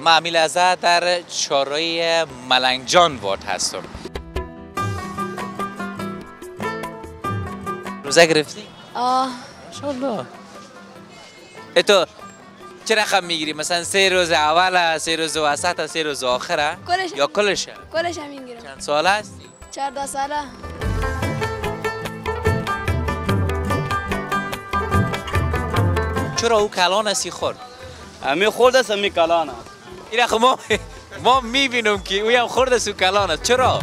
من امیل ازا در چهارراه ملنگجان وارد هستم. روزه گرفتی؟ ماشاءالله. تو چه رقم میگیری؟ مثلا 3 روز اول، 3 روز وسط، 3 روز آخره؟ یا کلشه؟ کلش هم میگیرم. چند سال هستی؟ 14 ساله. چرا او کلان هستی خورد؟ امی خورد است امی کلان است. این رقم ما میبینم که اوی هم خورد است و کلان است. چرا؟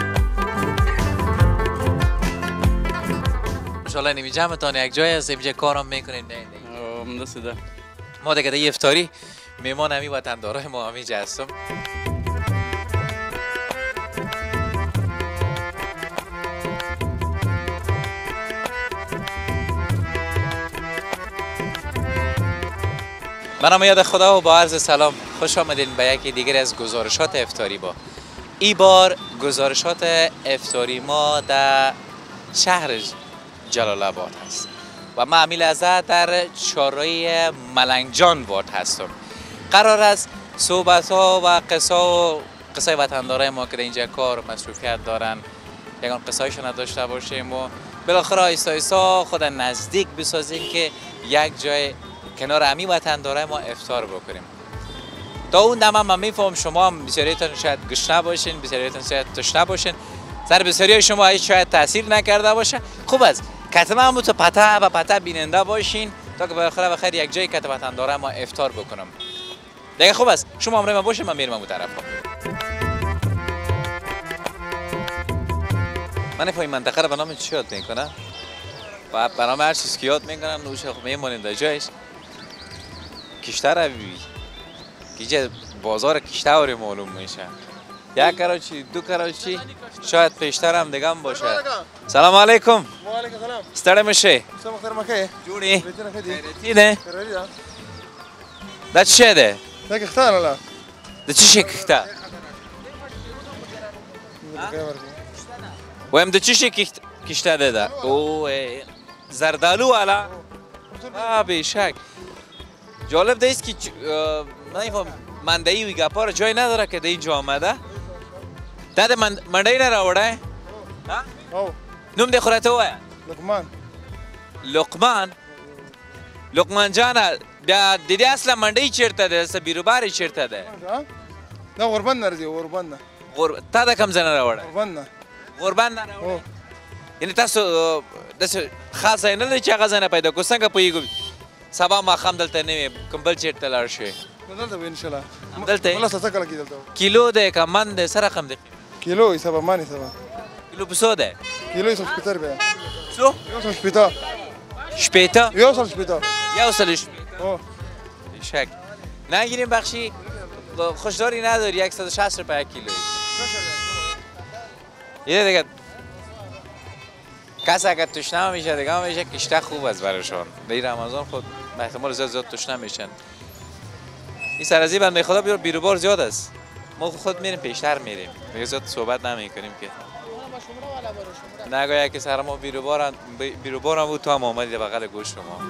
ماشاءالله نمی جمعتان یک جای هست اینجا کارم میکنین. نه نسیده. ما دیگه یه افطاری میمان همی وطندارای ما همی هستم. من یاد خدا و با عرض سلام خوش آمدین به یکی دیگر از گزارشات افطاری با. این بار گزارشات افطاری ما در شهر جلال آباد هست و من امیل ازا در چهارراه ملنگجان وارد هستم. قرار است صحبت ها و قصه وطندارای ما که در اینجا کار مصروفیت دارن یکان قصه هایشان داشته باشیم و بالاخره آیستا آیستا خود نزدیک بسازیم که یک جای کنار امی وطندارای ما افطار بکنیم. تا اون دم من میفهم شما هم بسیاریتان شاید گشنه باشین، بسیاریتان شاید تشنه باشین، سر بسیاری شما هیچ شاید تاثیر نکرده باشه. خوب است کتما هم تو پته بیننده باشین تا که بالاخره بخیر یک جای کت وطندارای ما افطار بکنم. دیگه خوب است شما همراه من باشین، من میرم اون طرف ها. من این منطقه رو به نام چی یاد میکنم؟ و به نام هر چیز که یاد میکنم نوش خب میمونیم در جایش. کشته روی که بازار کشته وری معلوم میشه. یک کراچی، 2 کراچی، شاید پیشتر هم دیگه هم باشه. سلام علیکم. و علیکم سلام. ستاره میشه؟ سلام خیر مکه. جوری؟ خیریتی نه؟ خیریتی ده. ده چه ده؟ ده کختار الله. ده چی شکخته؟ ویم ده چی شکخته ده؟ اوه زردالو علا؟ بیشک. جالب ده است که نمیفهم مندهی و گپا رو جای نداره که ده اینجا آمده. ده مندهی نراوڑه؟ نوم ده خورته وای؟ لقمان جانا دیدی اصلا مندهی چرته ده؟ اصلا بیروباری چرته ده؟ نه غربان نردی غربان نه. تا ده کم زنه راوڑه؟ غربان نراوڑه؟ یعنی تاسو خاصه نه ده چه غزنه پیدا کو څنګه پویګو سبا ما خام دلته نه کوم بل چیرته لاړ شي دلته ان شاء الله دلته والله څه کله کیدلته کیلو ده کمن ده سره کم ده کیلو حساب مانی حساب کیلو بسو ده کیلو یې سپیتر به سو یو سپیتا شپیتا یو سپیتا یو سلش او شک نگیریم بخشی خوشداری نداری 160 روپیه کیلو یه دیگه کسی اگر تشنه میشه دیگه میشه کشته خوب است برایشان. در رمضان خود به احتمال زیاد تشنه میشن. این سرازی بنده خدا بیروبار زیاد است. ما خود میریم پیشتر میریم. دیگه زیاد صحبت نمیکنیم که. نگایا که سر ما بیروبار هم بود تو هم آمدی بغل گوش شما.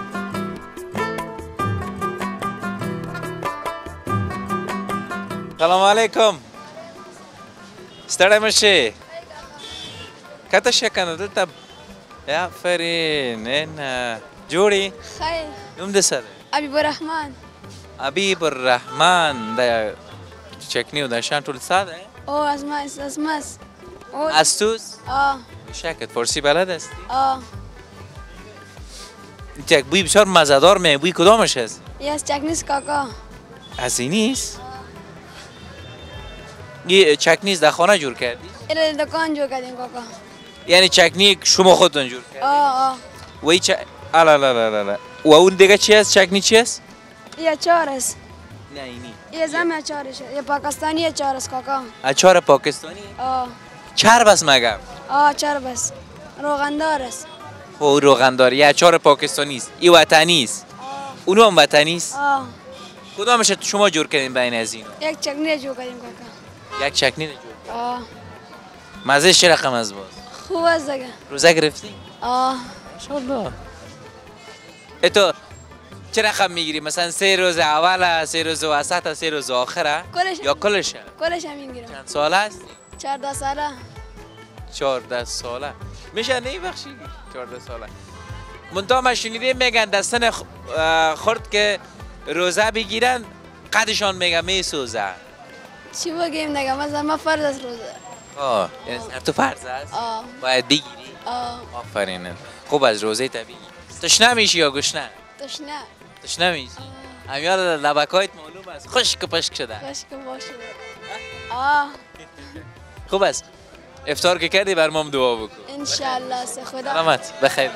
سلام علیکم. ستاره میشه. کتا شکنه دلتا آفرین نه جوری خیر نوم ده سره حبیب الرحمن حبیب الرحمن ده چکنی و داشتن طول ساده او از ماست استوز شکت فارسی بلد هستی یک بوی بسیار مزدار می بوی کدامش هست یه از چکنیز کاکا از این نیست یه چکنیز در خانه جور کردی ایره دکان جور کردیم کاکا یعنی چکنی شما خودتون جور کردید؟ و ای لا و اون دیگه چی هست؟ چکنی چی هست؟ یه اچار است. نه اینی یه زم اچارشه. یه پاکستانی اچار است کاکا. اچار پاکستانی؟ چرب است مگم؟ چرب است. روغندار است. او روغندار یه اچار پاکستانی است. این وطنی است. اونو هم وطنی است؟ کدامش شما جور کردین بین از اینو؟ یک چکنی جور کردیم کاکا. یک چکنی جور کردیم؟ مزهش چه رقم از باز؟ خوب است دیگه. روزه گرفتی؟ ماشاءالله. تو چه رقم میگیری؟ مثلا 3 روز اول، 3 روز وسط، 3 روز آخره کلش یا کلشه؟ کلش هم میگیرم. چند سال است؟ 14 ساله. 14 ساله میشه نمیبخشی 14 ساله. منتها من شنیده میگن دستن خورد که روزه بگیرن قدشان میگه میسوزه. چی بگیم دیگه؟ مثلا ما فرض است روزه. یعنی سر تو فرض است؟ باید بگیری؟ آفرین. خوب از روزه طبیعی. تشنه میشی یا گشنه؟ تشنه. تشنه میشی؟ همیار لبکایت معلوم است خشک پشک شده. خشک باشه. خوب است. افطار که کردی بر ما دعا بکن. انشالله. خدا سلامت بخیر.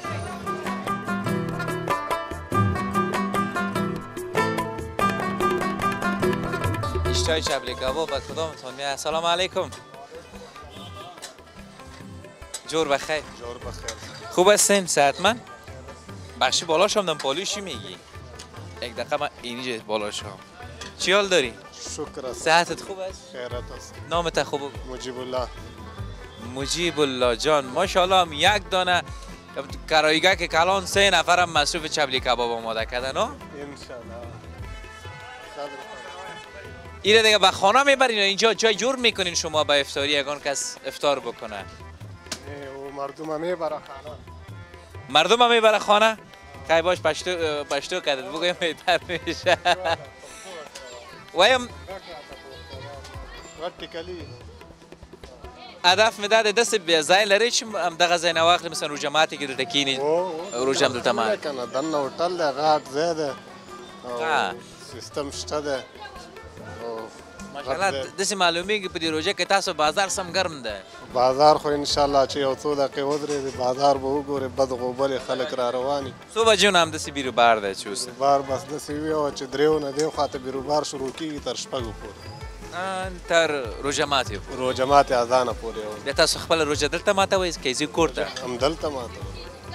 اشتهای چبلی کباب و کدامتون میاد؟ سلام علیکم. جور بخیر. جور بخیر. خوب هستین؟ صحتمند؟ بخشی بالا شام دم پالوشی میگی؟ یک دقیقه من اینجا بالا شام. چی حال داری؟ شکر است. صحتت خوب است؟ خیرت است. نامت خوب؟ مجیب الله. مجیب الله جان ماشاءالله. هم یک دانه کرایگاه که کلان 3 نفرم مصروف چبلی کباب آماده کردن ها؟ انشالله. ایره دیگه به خانه میبرین اینجا جای جور میکنین شما به افطاری یگان کس افطار بکنه؟ او مردم هم میبره خانه. مردم هم میبره خانه؟ خیلی باش پشتو کردت بگویم بهتر میشه. ویم وقتی کلی هدف میداد دست بیزای لري چې همدغه ځای نه واخلي مثلا رو جماعتي کې دلته کینی روژه هم دلته ما کنه دنه هوټل دی غاټ ځای دی سیستم شته دی ماشاءالله داسې معلومیږي په دې روژه کې تاسو بازار سم ګرم دی بازار خو انشاءالله چې یو څو دقیقې ودرېږي بازار به وګورې بد غوبلې خلک را رواني څو بجې نه همداسې بیروبار دی چې اوس بار بس داسې وي او چې درېو نه دې خواته بیروبار شروع کېږي تر شپږو پورې تر روژه ماتې روژه ماتې اذانه پورې بیا تاسو خپله روژه دلته ماتوئ که ځئ کور ته همدلته ماتوئ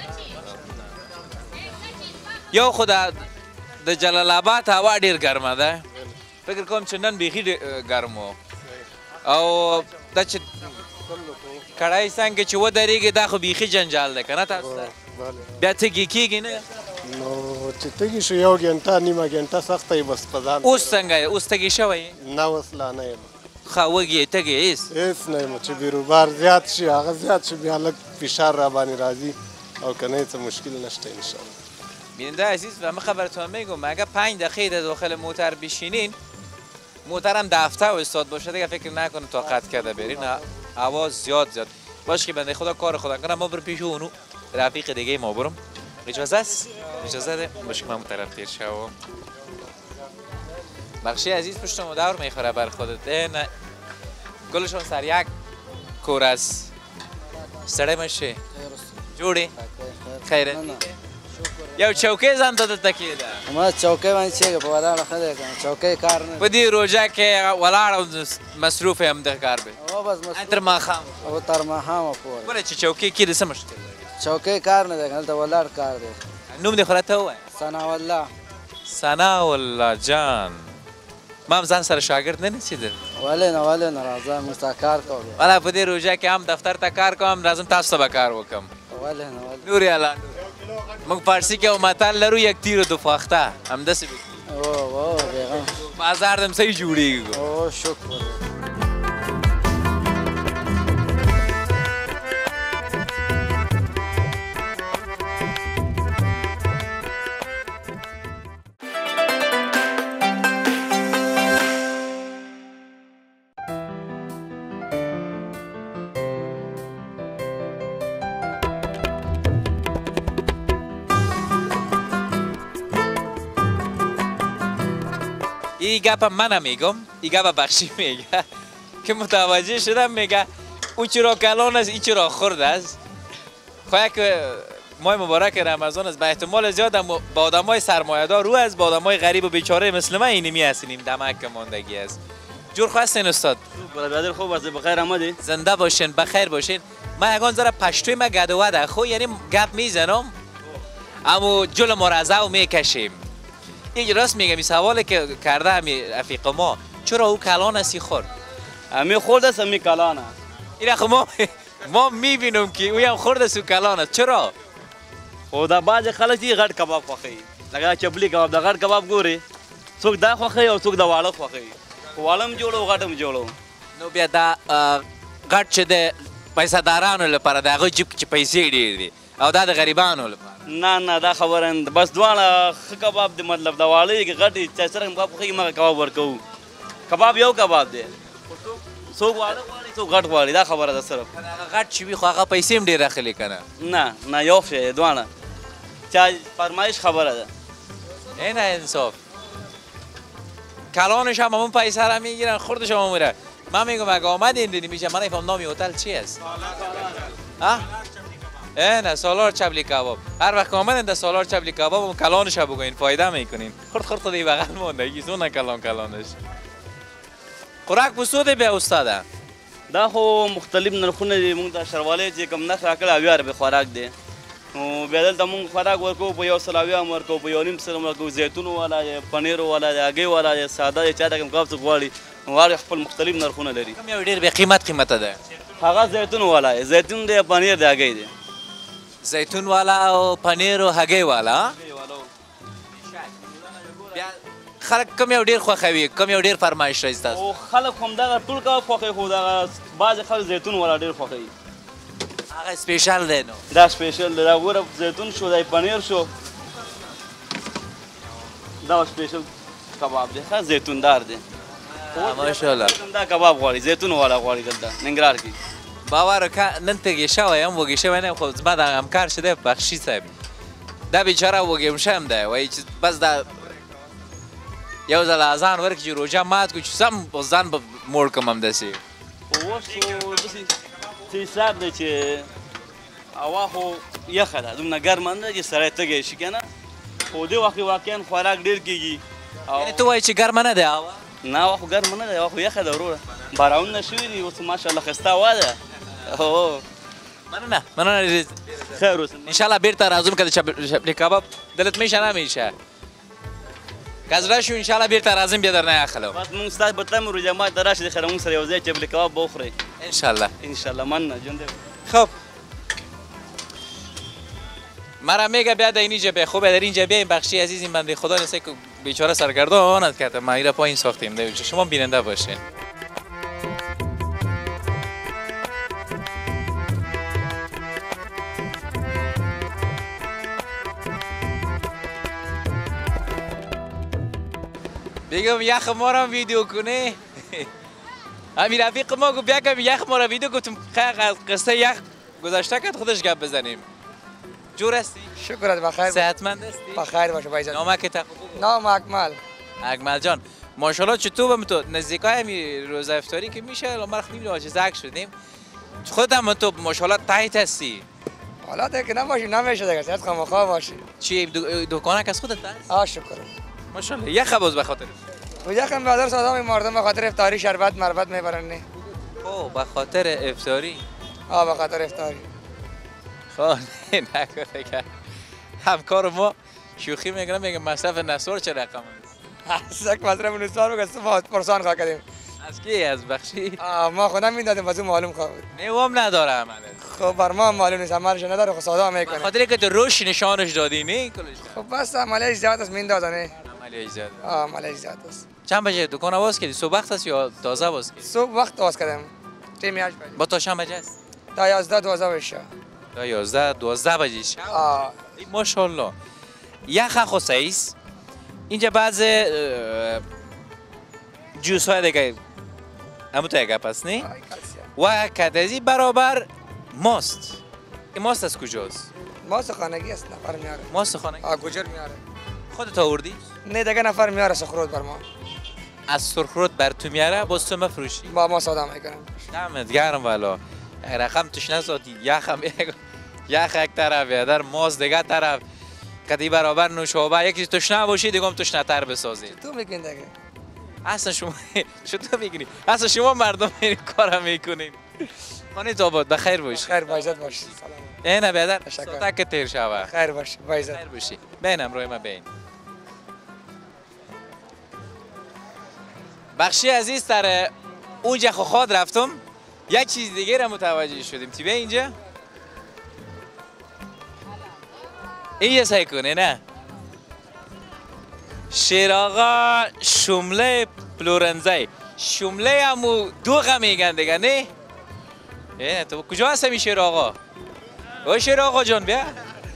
یو خو د جلال آباد هوا ډېر ګرمه ده فکر کوم چې نن بیخي ګرم و او دا چې کړای څنګه چې ودرېږي دا خو بیخي جنجال دی که نه تاسو ته بیا تږي کېږي نه نو چې تږي شو یو ګنټه نیمه ګنټه سخته یې بس په ځان اوس څنګه یې اوس تږي شوی نه اوس لا نه یم ښه وږي یې تږي هېڅ هېڅ نه یم چې بیروبار زیات شي هغه زیات شي بیا لږ فشار را باندې راځي او که نه څه مشکل نشته انشاءالله بیننده عزیز و من خبرتون میگم اگه 5 دقیقه در داخل موتر بشینین موترم دفتر و استاد باشه دیگه فکر نکنم طاقت کرده برین هوا زیاد باشه که بنده خدا کار خدا کنم ما برو پیش اونو رفیق دیگه ما برم اجازه است اجازه ده باشه که من طرف تیر شو بخشی عزیز پشت دور میخوره بر خودت نه گلشون سر یک کور است سړی مشه جوړي خیرت یو چوکۍ ځان ته دلته کېده ما چوکۍ باندې چېږه په ولاړه ښه دی که نه چوکۍ کار نه په دې روژه کې ولاړ او مصروف یې همدغه کار دی او بس مصروف تر ماښام او تر ماښامه پورې ګوره چې چوکۍ کېږي څه مشکل لري چوکۍ کار نه دی که دلته ولاړ کار دی نوم دې خو راته ووایه ثناءالله ثناءالله جان ما هم ځان سره شاګرد نه نیسېدل ولې نه راځه موږ ستا کار کوو والا په دې روژه کې هم دفتر ته کار کوم راځم تاسو ته به کار وکړم ولې نورې الله موږ فارسي کې یو متل لرو یک تیر و دو فاخته همداسې او بیغم بازار دم صحیح جوړېږي او شکر این گپ من میگم این گپ بخشی میگه که متوجه شدم میگه او چرا کلان است این چرا خرد است خواهی که ماه مبارک رمضان است به احتمال زیاد با آدمای سرمایه‌دار رو است با آدمای غریب و بیچاره مثل من اینمی هستیم دمک ماندگی است جور خواستین استاد برادر خوب است بخیر آمدید زنده باشین بخیر باشین من یگان ذره پشتوی ما گدوه ده خو یعنی گپ میزنم اما جلو مرزا و میکشیم این راست میگم این سوالی که کرده همی رفیق ما چرا او کلان است خورد همی خورد است همی کلان است این خب ما میبینم که او هم خورد است و کلان است چرا خدا بعض خلک دی غټ کباب خوښوي لکه چپلی کباب د غټ کباب ګوري څوک دا خوښوي او څوک د واړه خوښوي واړه هم جوړو غټ هم جوړو نو بیا دا غټ چې د پیسه دارانو لپاره د هغوی جیب کې پیسې ډېر دي او دا د غریبانو لپاره نه دا خبره نه بس دواړه ښه کباب دی مطلب د واړه کې غټ چا سره کباب خوښېږي مغه کباب ورکوو کباب یو کباب دی څوک واړه غواړي څوک غټ غواړي دا خبره ده صرف هغه غټ چې وي خو هغه پیسې هم ډېر اخلي که نه یو شی دواړه چا فرمایش خبره ده این انصاف کلانش هم همون پیسه را میگیرن خوردش هم میره من میگم اگه آمدین دیدی میشه من نفهم نامی هتل چی است نه سالار چبلی کباب هر وقت آمدین در سالار چبلی کباب هم کلانش هم بگوین فایده میکنین خورد دی بغل مونده یکیزون کلانش خوراک بسوده به استاده دا خو مختلف نرخونه دي مونږ د شروالۍ چې کوم نرخ راکړی اویا روپۍ خوراک دی نو بیا دلته مونږ خوراک ورکوو په 100 هم ورکوو په 1.5 سره ورکوو زیتون والا دی پنیر والا دی هګۍ والا دی ساده دی چا ته کوم کباب څوک غواړي نو هر خپل مختلف نرخونه لري کوم یو ډېر بې قیمته ده هغه زیتون والا دی زیتون دی پنیر دی هګۍ دی زیتون والا او پنیر او هګۍ والا بیا خلک کوم یو ډېر خوښوي کوم یو ډېر فرمایش راځي تاسو او خلک همدغه ټول کباب خوښوي خو دغه بعضې خلک زیتون والا ډېر خوښوي هغه سپیشل دی نو دا سپیشل دی دا ګوره زیتون شو دا پنیر شو دا سپیشل کباب دی ښه زیتون دار دی ماشاءالله دا کباب غواړي زیتون والا غواړي دلته ننګرهار کې باور وکړه نن تږی شوی یم وږی شوی نه یم خو زما دغه همکار چې دی بخشي صاحب دا بیچاره وږی شم دی وایي چې بس دا یو ځل اذان ورکړي چې روژه مات کړو چې سم ځان به موړ کړم همداسې اوس خو داسې څه حساب دی چې هوا خو یخه ده دومره ګرمه نه ده چې سړی تږی شي که نه خو دې وخت کې واقعا خوراک ډېر کېږي یعنې ته وایې چې ګرمه نه دی هوا نه هوا خو ګرمه نه ده هوا خو یخه ده وروره بارانونه شوي دي اوس ماشاءالله ښایسته هوا ده مننه خیر اوسه انشالله بیرته راځم که د چپلی کباب دلت میشه نمیشه که زړه شو انشالله بیرته راځم بیا درنه اخلم بس مونږ ستاسو به تمې روژه مات ته راشئ خیر مونږ سره یو ځای چپلی کباب به وخورئ انشالله مننه ژوندی خب مرا میگه بیا در اینجا بیا خوبه در اینجا بیا این بخشی عزیز این بنده خدا نسه که بیچاره سرگردان کرده ما ایره پایین ساختیم ده شما بیننده باشین بگم یخ ما را ویدیو کنه همین رفیق ما گفت بیا که یخ ما را ویدیو گفتم قصه یخ گذاشته که خودش گپ بزنیم جور هستی؟ شکرت بخیر صحتمند هستی؟ بخیر باشه بایزاد نامه که تخبو نام اکمل اکمل جان ماشاءالله چطور به تو نزدیکای همین روزه افطاری که میشه ما خیلی عاجزک شدیم خودت هم تو ماشاءالله تایت هستی حالا که نباشی نمیشه دیگه صحت خامخواه باشی چی دکانک از خودت هست؟ شکر ماشاءالله یخ باز بخاطر و یخم بازار سادا مردم به خاطر افطاری شربت مربت میبرن نه او به خاطر افطاری به خاطر افطاری خب نکنه که همکار ما شوخی میگن میگه مصرف نسوار چه رقم است یک مصرف نسوار بگه ما پرسان خواه کردیم از کی از بخشی ما خودم میدادیم واسه معلوم خواه بود نیوام نداره عملت خب بر ما معلوم نیست عملش نداره خب سادا میکنه خاطر که تو روش نشانش دادی نه کلش خب بس عملیش زیاد است میندازنه عملیش زیاد عملیش زیاد است چند بجه دکان باز کردی صبح وقت است یا تازه باز کردی صبح وقت باز کردم تیم 8 بجه با تا شام بجه است تا 11 12 بشه تا 11 12 بجه شب ماشاءالله یخ خصیص اینجا بعض جوس های دیگه همون تو یک پس نه و کدزی برابر ماست این ماست از کجاست؟ ماست خانگی است نفر میاره ماست خانگی؟ گوجر میاره خودت آوردی؟ نه دیگه نفر میاره سرخرود بر ما از سرخرود بر تو میاره باز تو مفروشی؟ با ما سادا میکنم دمت گرم والا رقم توش نزادی یخم یخ یک طرف در ماست دیگه طرف کدی برابر نوشابه یکی توش نباشی دیگه هم توش نتر بسازی تو میگین دیگه اصلا شما چطور میگنی؟ اصلا شما مردم این کارا میکنین خانه آباد بخیر باش خیر بایزت باش سلام اینه بیادر ساعت که تیر شوه خیر باش بایزت خیر باشی بینم روی ما بین بخشی عزیز تر اونجا خود رفتم یک چیز دیگه را متوجه شدیم تی بیا اینجا این یه سعی کنه نه شیر آقا شمله فلورنزی شمله همو دوغ میگن دیگه نه؟ تو کجا هستمی شیر آقا؟ او شیر آقا جان بیا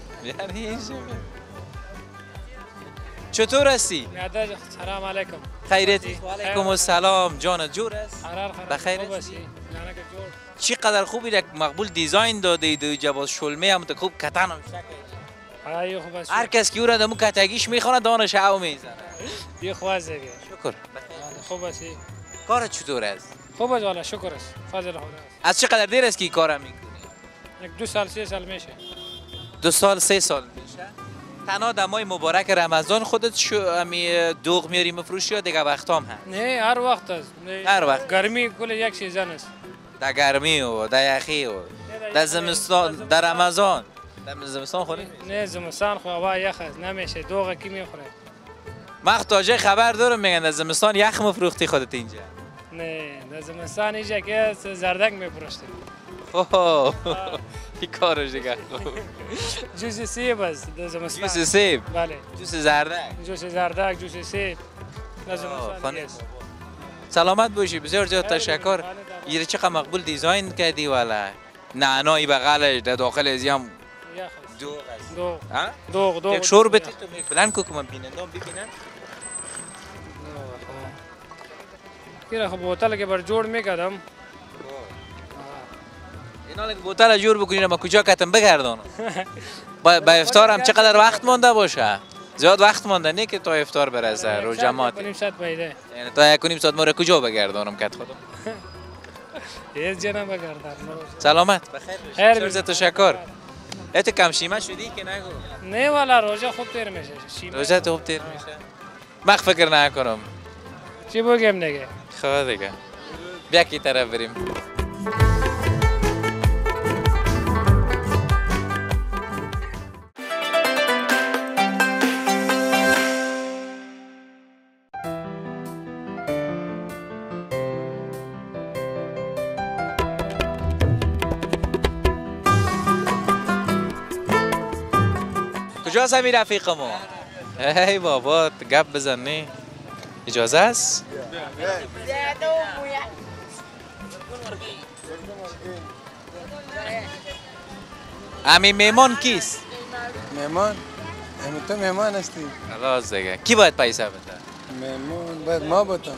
چطور هستی؟ سلام علیکم خیرتی؟ و علیکم السلام جان جور است؟ بخیر هستی؟ چقدر خوبی یک مقبول دیزاین داده دو جواز شلمه هم تو خوب کتن هم شکل خوب است هر کس که او را دمو کتگیش میخونه دانش او میزنه بی خواست دیگه شکر خوب است کارت چطور است؟ خوب است والا شکر است فضل خدا است از چقدر دیر است که این کارم میکنی؟ یک 2 سال 3 سال میشه 2 سال 3 سال میشه؟ تنها دمای مبارک رمضان خودت امی دوغ میاری مفروشی یا دیگه وقتام هست؟ نه هر وقت است هر وقت گرمی کل یک سیزن است در گرمی و در یخی و در زمستان در رمضان در زمستان خوری؟ نه زمستان خو هوا یخ است نمیشه دوغ کی میخوره مختاجه خبر دارم میگن در زمستان یخ مفروختی خودت اینجا نه در زمستان اینجا که زردک میفروشتیم اوه این کارش دیگه جوس سیب است در زمستان جوس سیب بله جوس زردک جوس زردک جوس سیب در زمستان است سلامت باشی بسیار زیاد تشکر یه چقدر مقبول دیزاین کردی والا نعنایی بغلش در داخل ازی هم دوغ است دوغ یک شور بتی تو بلند کو که من بینندم ببینن کیره خب بوتل که بر جوړ میکردم اینا که بوتل جور بکنی ما کجا کتم بگردانم با افطار هم چقدر وقت مونده باشه زیاد وقت مونده نه که تا افطار برسه رو جماعت نیم ساعت پیده یعنی تا 1.5 ساعت ما کجا بگردانم کت خودم هیچ جنا بگردم سلامت خیر بسیار تشکر ات کم شیمه شدی که نگو نه والا روزه خوب تیر میشه روزه خوب تیر میشه من فکر نکنم چی بگم دیگه خدا دیگه بیا کی طرف بریم کجا هستی رفیق ما؟ ای بابا گپ بزنی اجازه است؟ امی میمان کیست؟ مهمان؟ تو مهمان هستی؟ خلاص دیگه کی باید پیسه بده؟ مهمان باید ما بودم.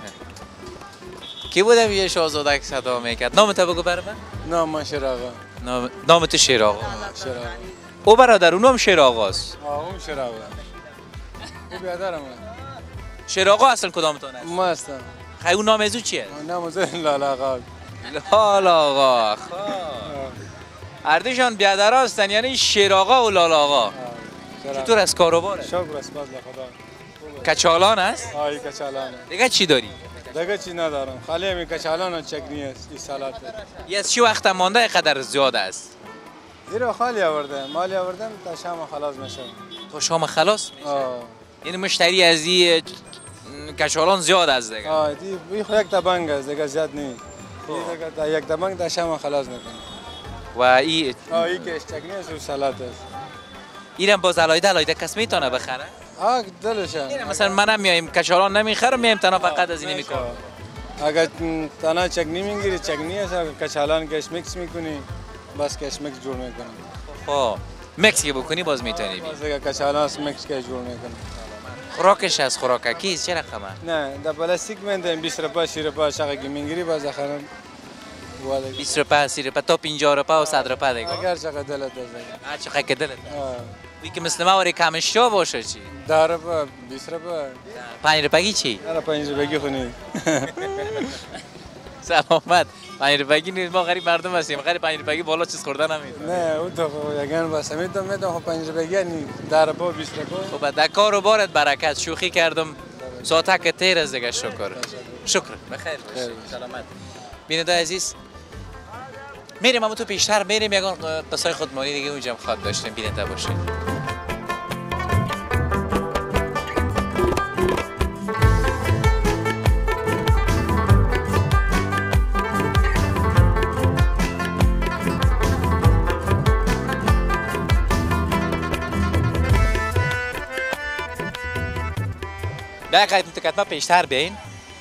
کی بودم یه شاهزاده که صدا میکرد؟ نام تو بگو برام؟ نام من شراغا. نام تو شیر آقا؟ شراغا. او برادر اونم شیر آقاست؟ اون شراغا. او بیادرم شیر آقا اصل کدامتون است؟ ما هستم. خیلی اون نام ازو چیه؟ نام از لالا آقا. لالا آقا اردشان بیادر هستن یعنی شیر آقا و لالا آقا چطور از کاروباره؟ شکر است باز خدا. کچالان است؟ آی کچالانه. دیگه چی داری؟ دیگه چی ندارم خالی همین کچالان و چکنی است این سالات. یه از چی وقت مانده قدر زیاد است؟ زیرا خالی آوردم مالی آوردم تا شام خلاص میشه. تا شام خلاص میشه؟ یعنی مشتری از این کچالان زیاد است دیگه؟ دی یک دبنگ است دیگه زیاد نیست. یک دبنگ تا شام خلاص میکنه. و این که چکنی است و سالات است. اینم باز علایده کس میتونه بخره؟ دلشه. مثلا منم میایم کچالان نمیخرم میایم تنها فقط از این میکنم. اگر تنها چکنی میگیری چکنی است اگر کچالان کش میکس میکنی بس کش میکس جور میکنی. خب میکس که بکنی باز میتونی. باز اگر کچالان میکس کش جور میکنی. خوراکش از خوراکیست چه رقمه؟ نه در پلاستیک میندم 20 روپیه 30 روپیه شقه که میگیری باز آخرام 20 روپیه 30 روپیه تا 50 روپیه و 100 روپیه دیگه. اگر چقدر دلت است. هر چقدر که دلت. وی که مثل ما وری کمشتا باشه چی؟ 10 روپیه 20 روپیه 5 روپیه چی؟ 5 روپیه خونی. سلامت 5 روپیه نیست ما غریب مردم هستیم غریب 5 روپیه بالا چیز خوردن نمیدونم. نه اون تو یگان بس میدم 5 روپیه نیست 10 روپیه 20 روپیه. خب در کار و بارت برکت شوخی کردم ساعت که تیر از دیگه شکر بخیر باشی سلامت بیننده عزیز میریم اما تو پیشتر میریم یگان قصای خودمانی دیگه اونجا خواد داشتیم بیننده باشید. یک قدم ما پیشتر بیاین.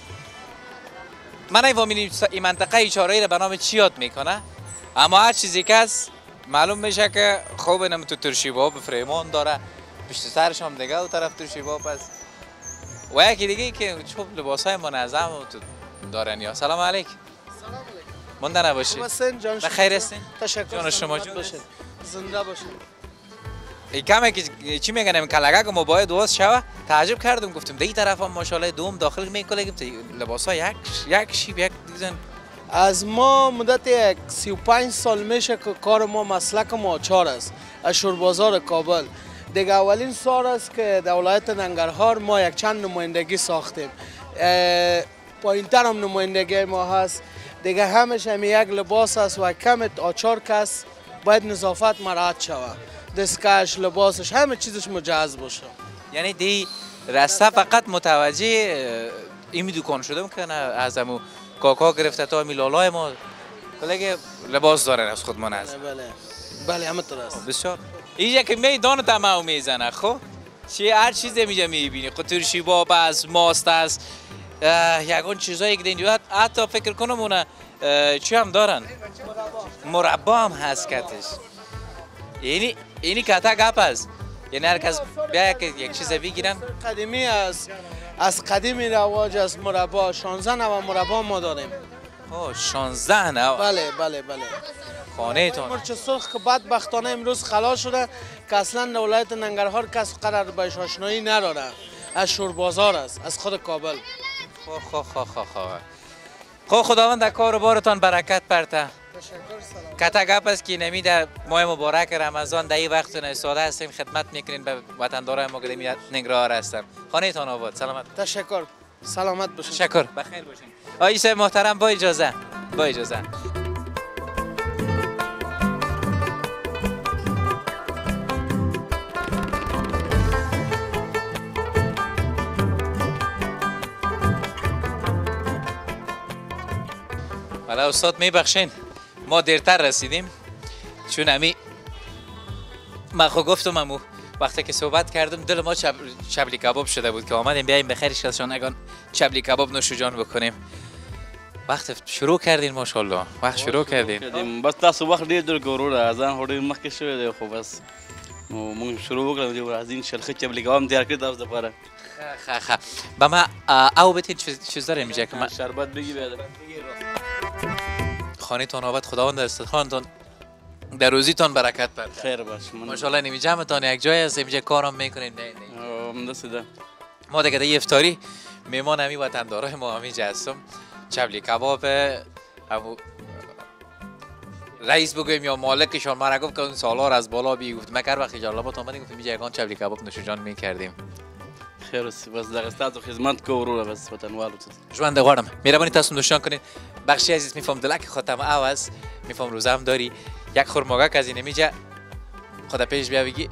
من این منطقه ایچارایی را به نام چی یاد میکنه؟ اما هر چیزی که هست معلوم میشه که خوب اینم تو ترشیباب فرمان داره، پشت سرش هم دیگه و طرف ترشیباب است و یکی دیگه که چوب لباسای منظم دارن. یا سلام علیک. سلام علیکم. مونده نباشید. حسین جان بخیر هستین؟ تشکر. جان شما جون باشید. زنده باشید. این کمه که چی میگن این کلاگه که موبایل دوست شوه تعجب کردم، گفتم دی طرف هم ماشاءالله دوم داخل میکنه لباسا یک شیب یک دیزاین. از ما مدت 35 سال میشه که کار ما مسلک ما آچار است از شوربازار کابل. دیگه اولین سال است که در ولایت ننگرهار ما یک چند نمایندگی ساختیم. پایینتر هم نمایندگی ما هست. دیگه همش هم یک لباس است و کم آچار کس باید نظافت مراعات شود. دستکش، لباسش، همه چیزش مجهز باشه. یعنی دی راسته فقط متوجه این دکان شدم که نه از امو کاکا گرفته تا میلالای ما کلیگه لباس دارن از خود منظم. بله همه طور است. بسیار اینجا که میدان تمام میزنه. خب چی هر چیز میجا میبینی، قطرشی باب است، ماست است، یگان چیزایی که اینجا حتی فکر کنم اونه چی هم دارن، مربا هم هست کتش. یعنی کتا گپ است، یعنی هر کس بیا یک چیز بگیرن. قدیمی است، از قدیمی رواج است مربا. 16 نوع مربا ما داریم. 16 نوع؟ بله. خانه تان مرچ سرخ که بدبختانه امروز خلاص شده که اصلا ولایت ننگرهار کس قرار بهش آشنایی نداره. از شوربازار است، از خود کابل. خو خداوند در کار و بارتان برکت برته. تشکر. کتا گپ است که نمی در ماه مبارک رمضان در این وقت نایستاده هستیم خدمت میکنین به وطندارای ما که در ننگرهار هستن. خانه تان آباد. سلامت. تشکر. سلامت باشین. تشکر. بخیر باشین. آقای صاحب محترم با اجازه. حالا استاد میبخشین ما دیرتر رسیدیم چون امی من خود گفتم امو وقتی که صحبت کردم دل ما چبلی کباب شده بود که آمدیم بیاییم بخیرش کسان اگان چبلی کباب نوش جان بکنیم. وقت شروع کردین ماشاءالله. وقت شروع کردین. بس تاسو وخت ډیر در ګورو اذان هډې مخکې شوی دی خو بس نو موږ شروع وکړو چې از این شلخه چبلی کباب تیار کړی تاسو لپاره. به ما او بتین چیز داریم اینجا که من شربت بگی بیاد. خانه تان آباد. خداوند در استخوانتان در روزیتان برکت بده. خیر باش. ماشاءالله نمی جمعتان یک جای هست اینجا کارم میکنین. نه دسته ما دیگه در افطاری میمان همی وطندارای ما همینجا هستم. چبلی کباب همو رئیس بگویم یا مالکشان ما را گفت که اون سالار از بالا بی گفت مکر وقتی جلالاباد آمدیم گفتیم اینجا یکان چبلی کباب نوش جان میکردیم. خیر است. بس دغه ستاسو خدمت کو ورو بس وطنوالو ژوند غواړم مهرباني تاسو نوشان کنین. بخشی عزیز میفهم دلک خودم آواز میفهم روزم داری یک خرماگک از این میجا خدا پیش بیا بگی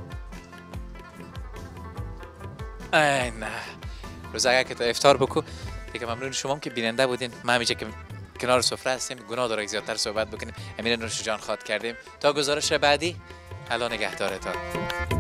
ای نه روزه که تو افطار بکو دیگه. ممنون شما که بیننده بودین. ما همیشه که کنار سفره هستیم گناه داره زیادتر صحبت بکنیم. امین نوش جان خواد کردیم تا گزارش بعدی. الله نگهدارتان.